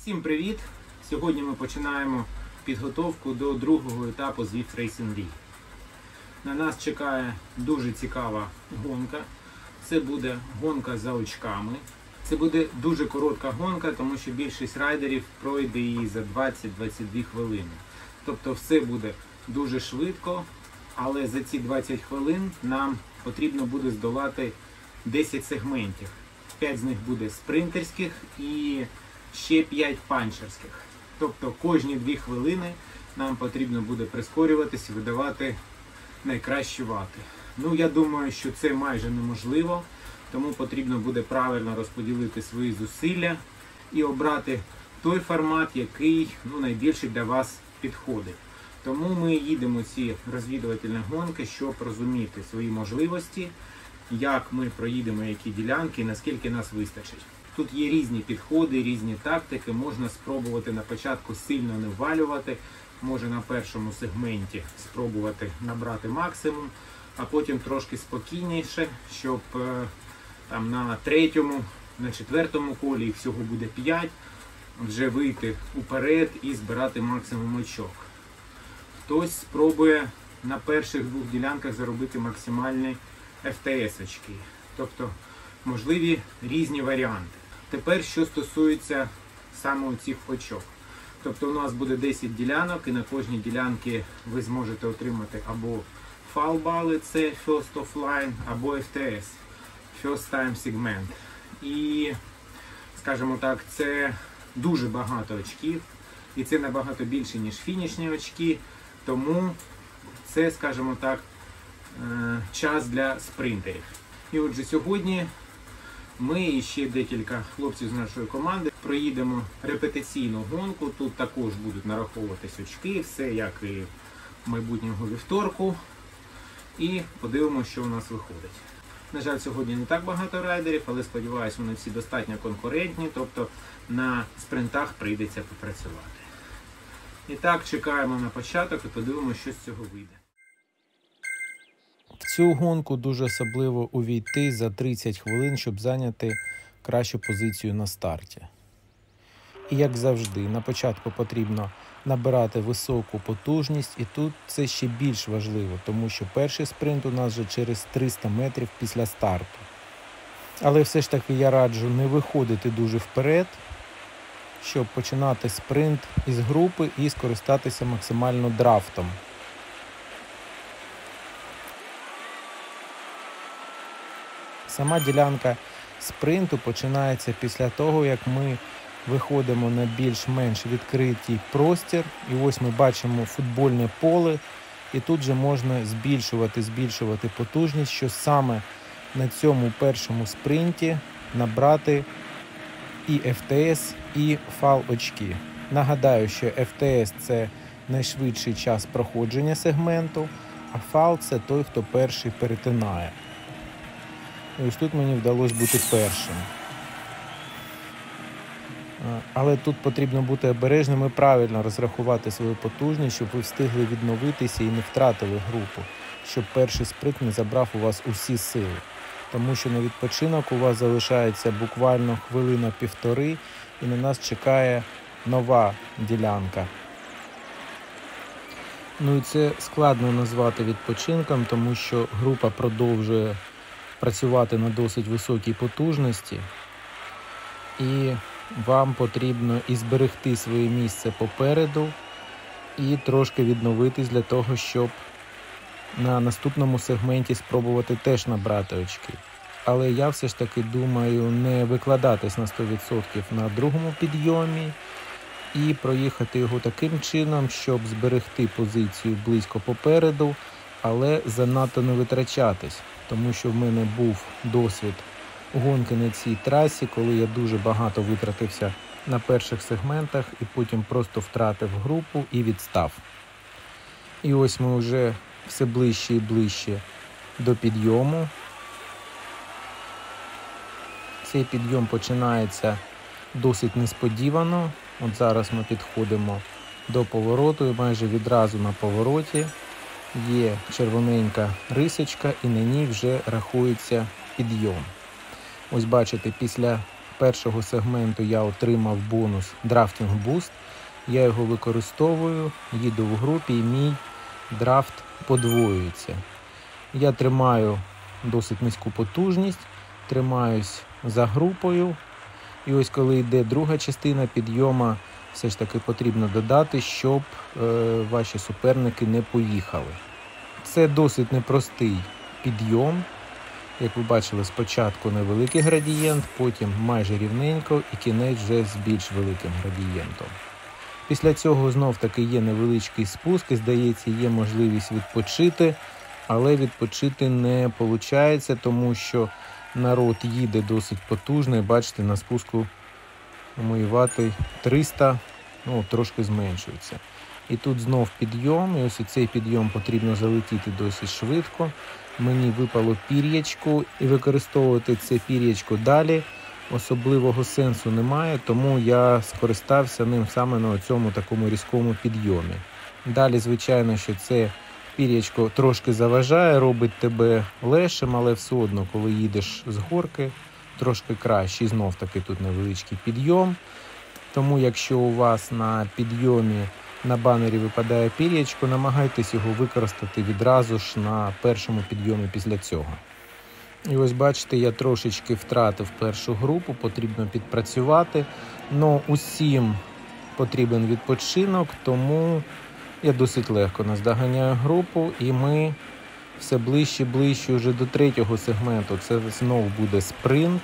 Всім привіт! Сьогодні ми починаємо підготовку до другого етапу Zwift Racing League. На нас чекає дуже цікава гонка. Це буде гонка за очками. Це буде дуже коротка гонка, тому що більшість райдерів пройде її за 20-22 хвилини. Тобто все буде дуже швидко, але за ці 20 хвилин нам потрібно буде здолати 10 сегментів. 5 з них буде спринтерських і ще 5 панчерських. Тобто кожні 2 хвилини нам потрібно буде прискорюватись і видавати найкращі вати. Я думаю, що це майже неможливо, тому потрібно буде правильно розподілити свої зусилля і обрати той формат, який найбільше для вас підходить. Тому ми їдемо ці розвідувальні гонки, щоб розуміти свої можливості, як ми проїдемо які ділянки і наскільки нас вистачить. Тут є різні підходи, різні тактики. Можна спробувати на початку сильно не ввалювати, може на першому сегменті спробувати набрати максимум, а потім трошки спокійніше, щоб на третьому, на четвертому колі, їх всього буде 5, вже вийти уперед і збирати максимум очок. Хтось спробує на перших 2 ділянках заробити максимальні FTS-очки. Тобто можливі різні варіанти. Тепер, що стосується саме цих очок. Тобто у нас буде 10 ділянок, і на кожній ділянці ви зможете отримати або фал-бали, це First of Line, або FTS, First Time Segment. І, скажімо так, це дуже багато очків, і це набагато більше, ніж фінішні очки, тому це, скажімо так, час для спринтерів. І отже, сьогодні ми і ще декілька хлопців з нашої команди проїдемо репетиційну гонку. Тут також будуть нараховуватись очки, все як і майбутнього вівторку. І подивимося, що у нас виходить. На жаль, сьогодні не так багато райдерів, але сподіваюся, вони всі достатньо конкурентні, тобто на спринтах прийдеться попрацювати. І так, чекаємо на початок і подивимося, що з цього вийде. В цю гонку дуже особливо увійти за 30 хвилин, щоб зайняти кращу позицію на старті. І як завжди, на початку потрібно набирати високу потужність, і тут це ще більш важливо, тому що перший спринт у нас вже через 300 метрів після старту. Але все ж таки я раджу не виходити дуже вперед, щоб починати спринт із групи і скористатися максимально драфтом. Сама ділянка спринту починається після того, як ми виходимо на більш-менш відкритий простір. І ось ми бачимо футбольне поле. І тут же можна збільшувати потужність, що саме на цьому першому спринті набрати і FTS, і фал очки. Нагадаю, що FTS – це найшвидший час проходження сегменту, а фал – це той, хто перший перетинає. І ось тут мені вдалося бути першим. Але тут потрібно бути обережним і правильно розрахувати свою потужність, щоб ви встигли відновитися і не втратили групу, щоб перший спринт не забрав у вас усі сили. Тому що на відпочинок у вас залишається буквально хвилина-півтори, і на нас чекає нова ділянка. І це складно назвати відпочинком, тому що група продовжує працювати на досить високій потужності, і вам потрібно і зберегти своє місце попереду, і трошки відновитись для того, щоб на наступному сегменті спробувати теж набрати очки. Але я все ж таки думаю не викладатись на 100% на другому підйомі і проїхати його таким чином, щоб зберегти позицію близько попереду, але занадто не витрачатись. Тому що в мене був досвід гонки на цій трасі, коли я дуже багато витратився на перших сегментах і потім просто втратив групу і відстав. І ось ми вже все ближче і ближче до підйому. Цей підйом починається досить несподівано. От зараз ми підходимо до повороту і майже відразу на повороті є червоненька рисочка і на ній вже рахується підйом. Ось бачите, після першого сегменту я отримав бонус Drafting Boost. Я його використовую, їду в групі і мій драфт подвоюється. Я тримаю досить низьку потужність, тримаюсь за групою. І ось коли йде друга частина підйому, все ж таки потрібно додати, щоб ваші суперники не поїхали. Це досить непростий підйом. Як ви бачили, спочатку невеликий градієнт, потім майже рівненько і кінець вже з більш великим градієнтом. Після цього знов-таки є невеличкий спуск і, здається, є можливість відпочити, але відпочити не виходить, тому що народ їде досить потужно і, бачите, на спуску мої вати 300, трошки зменшується. І тут знов підйом, і ось цей підйом потрібно залетіти досить швидко. Мені випало пір'ячко, і використовувати це пір'ячко далі особливого сенсу немає, тому я скористався ним саме на цьому такому різкому підйомі. Далі, звичайно, що це пір'ячко трошки заважає, робить тебе легшим, але все одно, коли їдеш з горки, трошки краще. І знов таки тут невеличкий підйом. Тому якщо у вас на підйомі на банері випадає пір'ячко, намагайтесь його використати відразу ж на першому підйомі після цього. І ось бачите, я трошечки втратив першу групу, потрібно підпрацювати. Но усім потрібен відпочинок, тому я досить легко наздоганяю групу, і ми все ближче вже до третього сегменту. Це знов буде спринт.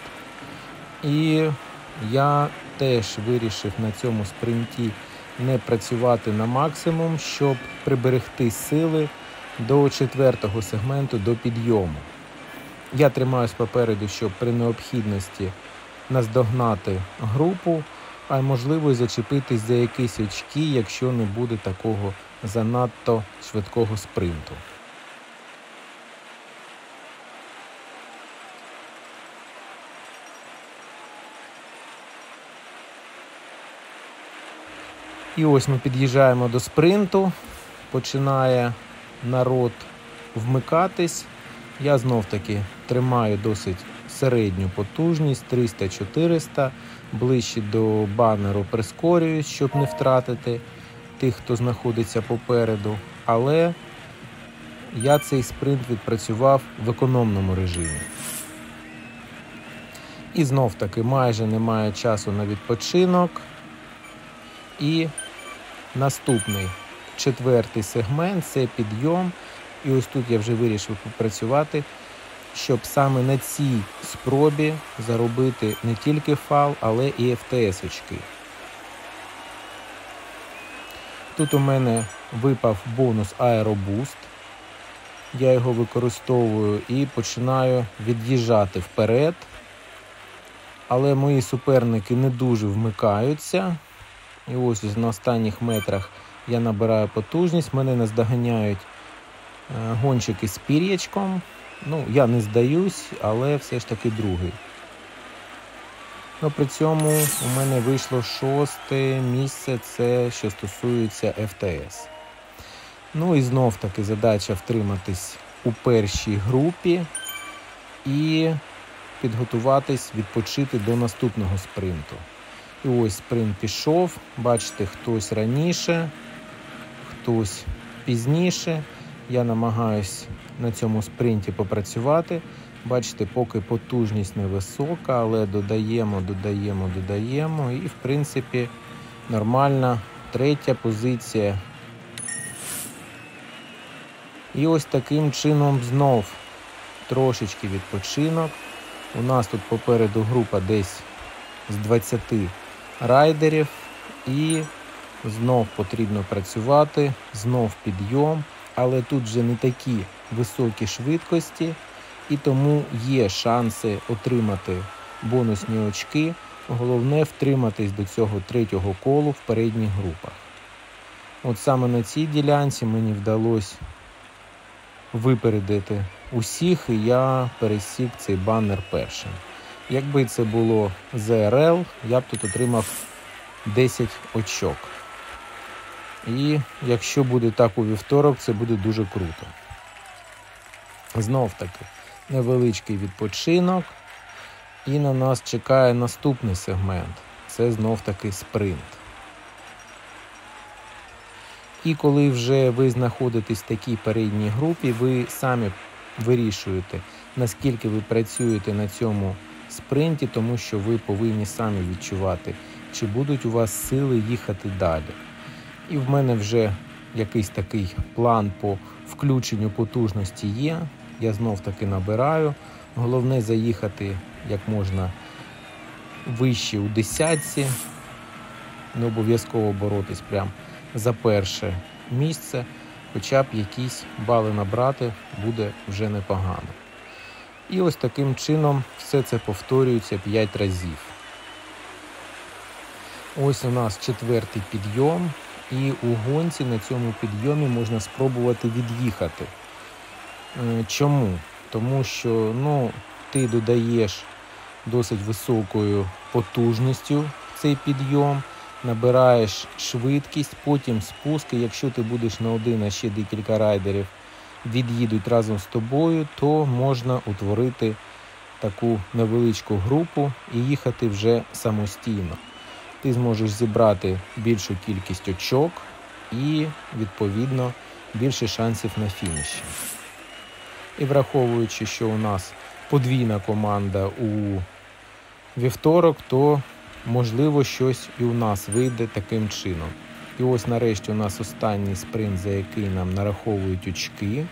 І я теж вирішив на цьому спринті не працювати на максимум, щоб приберегти сили до четвертого сегменту, до підйому. Я тримаюсь попереду, щоб при необхідності наздогнати групу, а можливо і зачепитись за якісь очки, якщо не буде такого занадто швидкого спринту. І ось ми під'їжджаємо до спринту, починає народ вмикатись. Я знов-таки тримаю досить середню потужність, 300-400, ближче до банеру прискорююсь, щоб не втратити тих, хто знаходиться попереду. Але я цей спринт відпрацював в економному режимі. І знов-таки майже немає часу на відпочинок. І наступний, четвертий сегмент – це підйом. І ось тут я вже вирішив попрацювати, щоб саме на цій спробі заробити не тільки фал, але і ФТС-очки. Тут у мене випав бонус Аеробуст. Я його використовую і починаю від'їжджати вперед. Але мої суперники не дуже вмикаються. І ось на останніх метрах я набираю потужність, мене наздоганяють гонщики з пір'ячком. Я не здаюсь, але все ж таки другий. При цьому у мене вийшло 6-те місце, це що стосується ФТС. І знов таки задача втриматись у першій групі і підготуватись, відпочити до наступного спринту. І ось спринт пішов, бачите, хтось раніше, хтось пізніше. Я намагаюсь на цьому спринті попрацювати. Бачите, поки потужність невисока, але додаємо. І, в принципі, нормальна третя позиція. І ось таким чином знов трошечки відпочинок. У нас тут попереду група десь з 20 райдерів. І знов потрібно працювати, знов підйом. Але тут вже не такі високі швидкості, і тому є шанси отримати бонусні очки. Головне втриматись до цього третього колу в передніх групах. От саме на цій ділянці мені вдалося випередити усіх, і я пересік цей банер першим. Якби це було ЗРЛ, я б тут отримав 10 очок. І якщо буде так у вівторок, це буде дуже круто. Знов таки, невеличкий відпочинок. І на нас чекає наступний сегмент. Це знов-таки спринт. І коли вже ви знаходитесь в такій передній групі, ви самі вирішуєте, наскільки ви працюєте на цьому спринті, тому що ви повинні самі відчувати, чи будуть у вас сили їхати далі. І в мене вже якийсь такий план по включенню потужності є. Я знов-таки набираю. Головне заїхати як можна вище у десятці. Не обов'язково боротись прямо за перше місце. Хоча б якісь бали набрати буде вже непогано. І ось таким чином все це повторюється 5 разів. Ось у нас 4-й підйом. І у гонці на цьому підйомі можна спробувати від'їхати. Чому? Тому що ти додаєш досить високою потужністю в цей підйом, набираєш швидкість, потім спуски. Якщо ти будеш на один, а ще декілька райдерів від'їдуть разом з тобою, то можна утворити таку невеличку групу і їхати вже самостійно. Ти зможеш зібрати більшу кількість очок і, відповідно, більше шансів на фініші. І враховуючи, що у нас подвійна команда у вівторок, то, можливо, щось і у нас вийде таким чином. І ось нарешті у нас останній спринт, за який нам нараховують очки.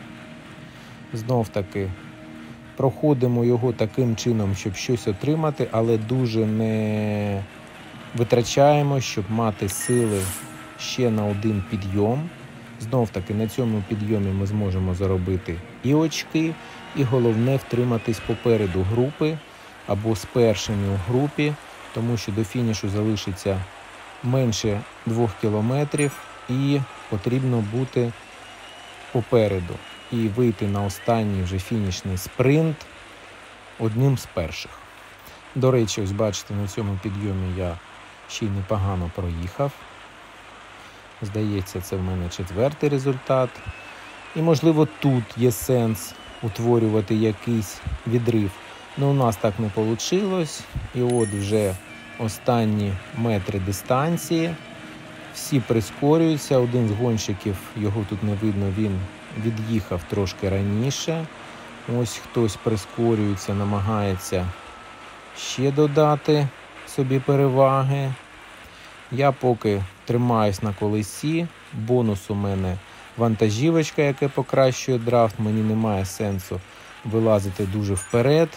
Знов-таки проходимо його таким чином, щоб щось отримати, але дуже не витрачаємо, щоб мати сили ще на один підйом. Знов-таки на цьому підйомі ми зможемо заробити і очки, і головне втриматись попереду групи або з першими у групі, тому що до фінішу залишиться менше 2 кілометрів і потрібно бути попереду і вийти на останній вже фінішний спринт одним з перших. До речі, ось бачите, на цьому підйомі я ще й непогано проїхав. Здається, це в мене 4-й результат. І, можливо, тут є сенс утворювати якийсь відрив. Але у нас так не вийшло. І от вже останні метри дистанції. Всі прискорюються. Один з гонщиків, його тут не видно, він від'їхав трошки раніше. Ось хтось прискорюється, намагається ще додати собі переваги. Я поки тримаюсь на колесі. Бонус у мене вантажівочка, яка покращує драфт. Мені немає сенсу вилазити дуже вперед.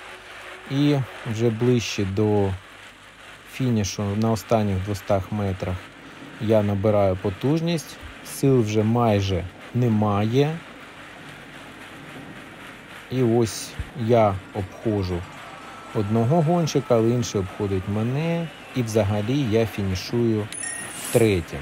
І вже ближче до фінішу на останніх 200 метрах я набираю потужність. Сил вже майже немає. І ось я обходжу одного гонщика, але інший обходить мене. І взагалі я фінішую третім.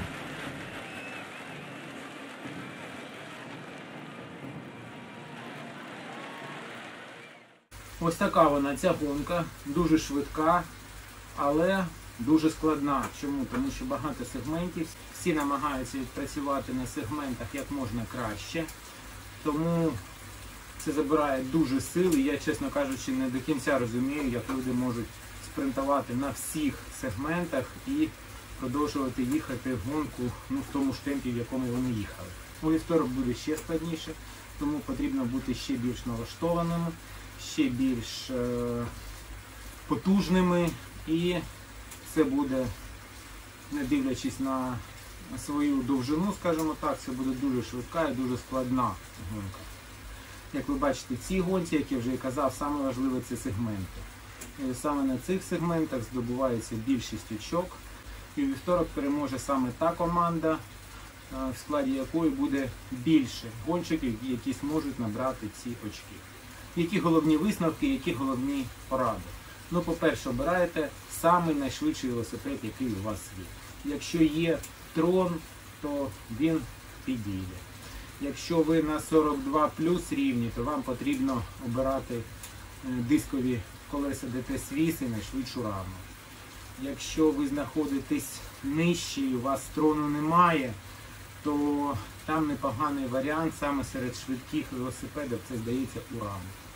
Ось така вона, ця гонка. Дуже швидка, але дуже складна. Чому? Тому що багато сегментів. Всі намагаються відпрацювати на сегментах як можна краще. Тому це забирає дуже сил. І я, чесно кажучи, не до кінця розумію, як люди можуть спринтувати на всіх сегментах і продовжувати їхати гонку в тому ж темпі, в якому вони їхали. У вівторок буде ще складніше, тому потрібно бути ще більш налаштованими, ще більш потужними, і це буде, не дивлячись на свою довжину, скажімо так, це буде дуже швидка і дуже складна гонка. Як ви бачите, в цій гонці, як я вже і казав, саме важливе це сегменти. І саме на цих сегментах здобувається більшість очок. І у вівторок переможе саме та команда, в складі якої буде більше гонщиків, які зможуть набрати ці очки. Які головні висновки, які головні поради? По-перше, обираєте самий найшвидший велосипед, який у вас є. Якщо є Трон, то він підійде. Якщо ви на 42 плюс рівні, то вам потрібно обирати дискові колеса DT Swiss і найшвидшу раму. Якщо ви знаходитесь нижче і у вас Трону немає, то там непоганий варіант саме серед швидких велосипедів, це, здається, Уран.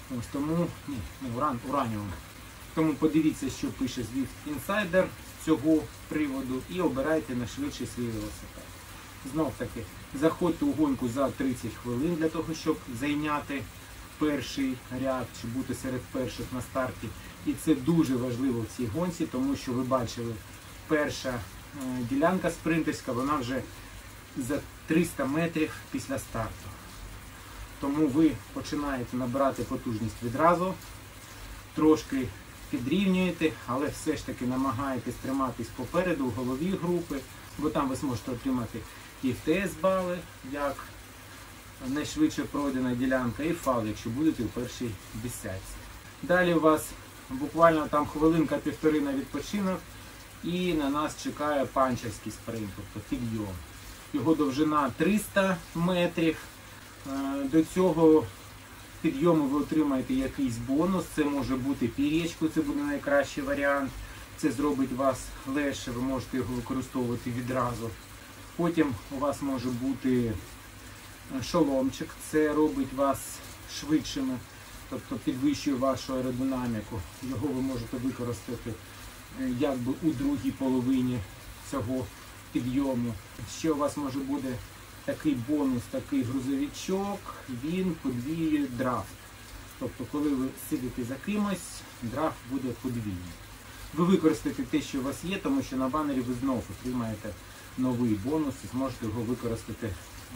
Ось тому, ураніум. Тому подивіться, що пише Zwift Insider з цього приводу і обирайте найшвидший свій велосипед. Знов таки, заходьте у гонку за 30 хвилин для того, щоб зайняти перший ряд, чи бути серед перших на старті. І це дуже важливо в цій гонці, тому що ви бачили, перша ділянка спринтерська, вона вже за 300 метрів після старту. Тому ви починаєте набирати потужність відразу, трошки підрівнюєте, але все ж таки намагаєтесь триматись попереду в голові групи, бо там ви зможете отримати і ТС-бали, як найшвидше пройдена ділянка, і фал, якщо будете у першій десятці. Далі у вас буквально там хвилинка-півтори на відпочинок, і на нас чекає панчерський спринт, тобто підйом. Його довжина 300 метрів. До цього підйому ви отримаєте якийсь бонус, це може бути пір'ячко, це буде найкращий варіант. Це зробить вас легше, ви можете його використовувати відразу. Потім у вас може бути шоломчик, це робить вас швидшими, тобто підвищує вашу аеродинаміку. Його ви можете використати якби у другій половині цього підйому. Ще у вас може бути такий бонус, такий грузовичок, він подвіює драфт. Тобто, коли ви сидите за кимось, драфт буде подвійний. Ви використаєте те, що у вас є, тому що на банері ви знову отримаєте новий бонус і зможете його використати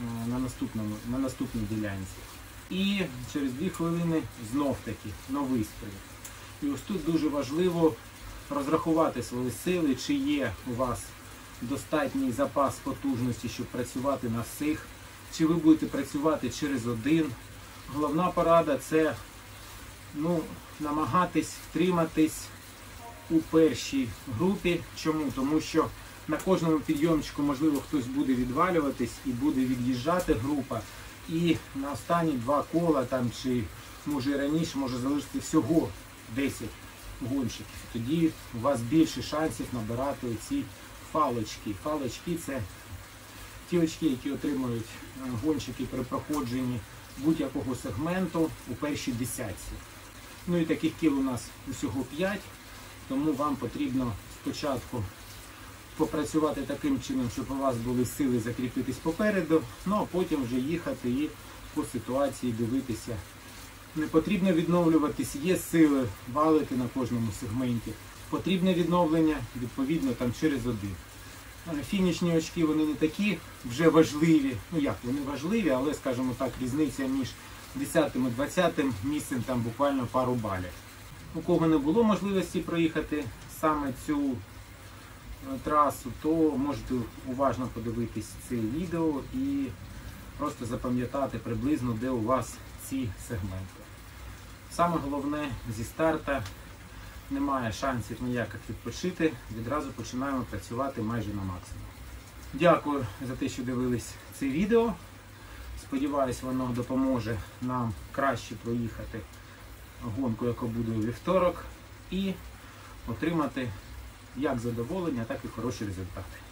на наступній ділянці. І через 2 хвилини знов таки новий спринт. І ось тут дуже важливо розрахувати свої сили, чи є у вас достатній запас потужності, щоб працювати на всіх, чи ви будете працювати через один. Головна порада – це намагатись втриматись у першій групі. Чому? Тому що на кожному підйомчику, можливо, хтось буде відвалюватись і буде від'їжджати група. І на останні 2 кола, там, чи може і раніше, може залишити всього 10 гонщиків. Тоді у вас більше шансів набирати ці фалочки. Фалочки – це ті очки, які отримують гонщики при проходженні будь-якого сегменту у першій десятці. Ну і таких кіл у нас усього 5, тому вам потрібно спочатку попрацювати таким чином, щоб у вас були сили закріпитись попереду, ну а потім вже їхати і по ситуації дивитися. Не потрібно відновлюватись, є сили валити на кожному сегменті. Потрібне відновлення, відповідно, там через один. Фінішні очки, вони не такі вже важливі. Ну як, вони важливі, але, скажімо так, різниця між 10 і 20 місцем там буквально пару балів. У кого не було можливості проїхати саме цю трасу, то можете уважно подивитись це відео і просто запам'ятати приблизно, де у вас ці сегменти. Саме головне, зі старта немає шансів ніяких відпочити, відразу починаємо працювати майже на максимум. Дякую за те, що дивились це відео. Сподіваюсь, воно допоможе нам краще проїхати гонку, яка буде у вівторок, і отримати як задоволення, так і хороші результати.